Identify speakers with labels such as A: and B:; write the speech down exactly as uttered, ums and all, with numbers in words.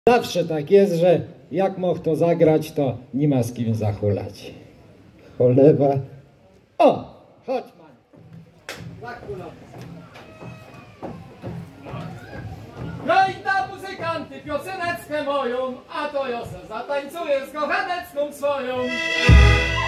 A: Zawsze tak jest, że jak mógł to zagrać, to nie ma z kim zachulać. Cholewa. O! Chodź, man. Zachulamy.
B: No i ta muzykanty pioseneckę moją, a to ja se zatańcuję z kochanecką swoją.